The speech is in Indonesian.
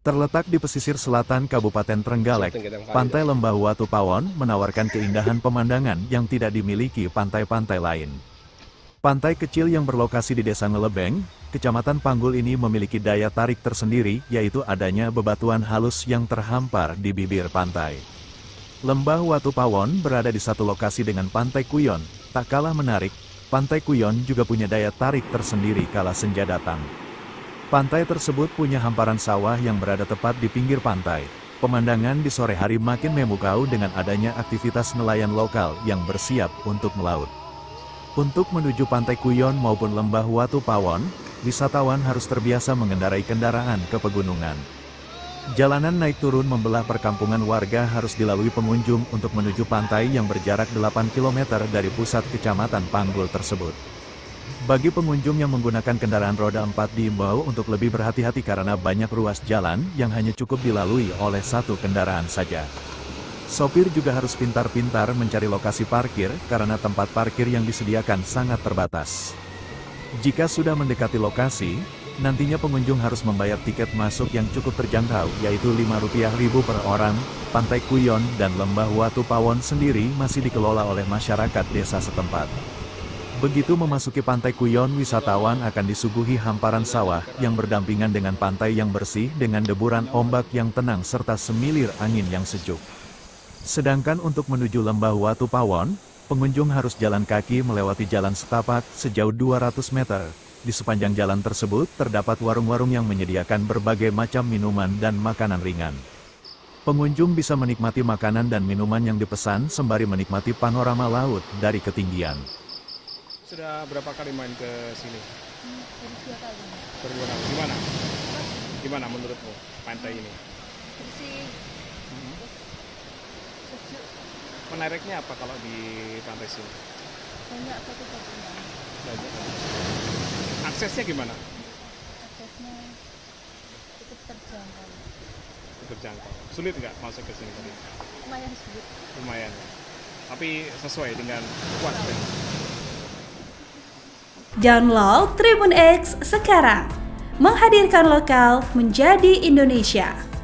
Terletak di pesisir selatan Kabupaten Trenggalek, Pantai Lembah Watu Pawon menawarkan keindahan pemandangan yang tidak dimiliki pantai-pantai lain. Pantai kecil yang berlokasi di Desa Ngelebeng, Kecamatan Panggul ini memiliki daya tarik tersendiri, yaitu adanya bebatuan halus yang terhampar di bibir pantai. Lembah Watu Pawon berada di satu lokasi dengan Pantai Kuyon. Tak kalah menarik, Pantai Kuyon juga punya daya tarik tersendiri kala senja datang. Pantai tersebut punya hamparan sawah yang berada tepat di pinggir pantai. Pemandangan di sore hari makin memukau dengan adanya aktivitas nelayan lokal yang bersiap untuk melaut. Untuk menuju Pantai Kuyon maupun Lembah Watu Pawon, wisatawan harus terbiasa mengendarai kendaraan ke pegunungan. Jalanan naik turun membelah perkampungan warga harus dilalui pengunjung untuk menuju pantai yang berjarak 8 km dari pusat Kecamatan Panggul tersebut. Bagi pengunjung yang menggunakan kendaraan roda 4 diimbau untuk lebih berhati-hati karena banyak ruas jalan yang hanya cukup dilalui oleh satu kendaraan saja. Sopir juga harus pintar-pintar mencari lokasi parkir karena tempat parkir yang disediakan sangat terbatas. Jika sudah mendekati lokasi, nantinya pengunjung harus membayar tiket masuk yang cukup terjangkau, yaitu Rp5.000 per orang. Pantai Kuyon dan Lembah Watu Pawon sendiri masih dikelola oleh masyarakat desa setempat. Begitu memasuki Pantai Kuyon, wisatawan akan disuguhi hamparan sawah yang berdampingan dengan pantai yang bersih dengan deburan ombak yang tenang serta semilir angin yang sejuk. Sedangkan untuk menuju Lembah Watu Pawon, pengunjung harus jalan kaki melewati jalan setapak sejauh 200 meter. Di sepanjang jalan tersebut terdapat warung-warung yang menyediakan berbagai macam minuman dan makanan ringan. Pengunjung bisa menikmati makanan dan minuman yang dipesan sembari menikmati panorama laut dari ketinggian. Sudah berapa kali main ke sini? Baru 2 kali. Baru 2 kali. Gimana? Gimana menurutmu pantai ini? Bersih. Sejuk. Menariknya apa kalau di pantai sini? Banyak batu-batunya. Aksesnya gimana? Aksesnya cukup terjangkau. Terjangkau. Sulit nggak masuk ke sini tadi? Lumayan sulit. Lumayan. Tapi sesuai dengan kuat ya? Download Tribun X sekarang, menghadirkan lokal menjadi Indonesia.